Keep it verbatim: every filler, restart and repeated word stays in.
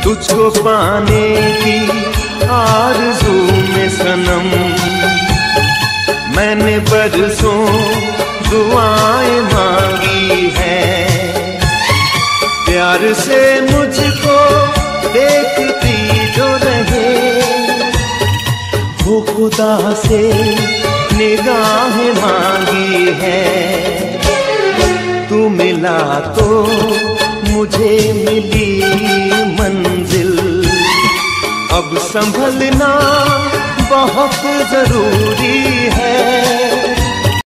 तुझको पाने की आरज़ू में सनम, मैंने बरसों दुआएं मांगी हैं। प्यार से मुझको देखती जो रहे, वो खुदा से निगाहें मांगी है। तू मिला तो मुझे मिली मंजिल, अब संभलना बहुत जरूरी है।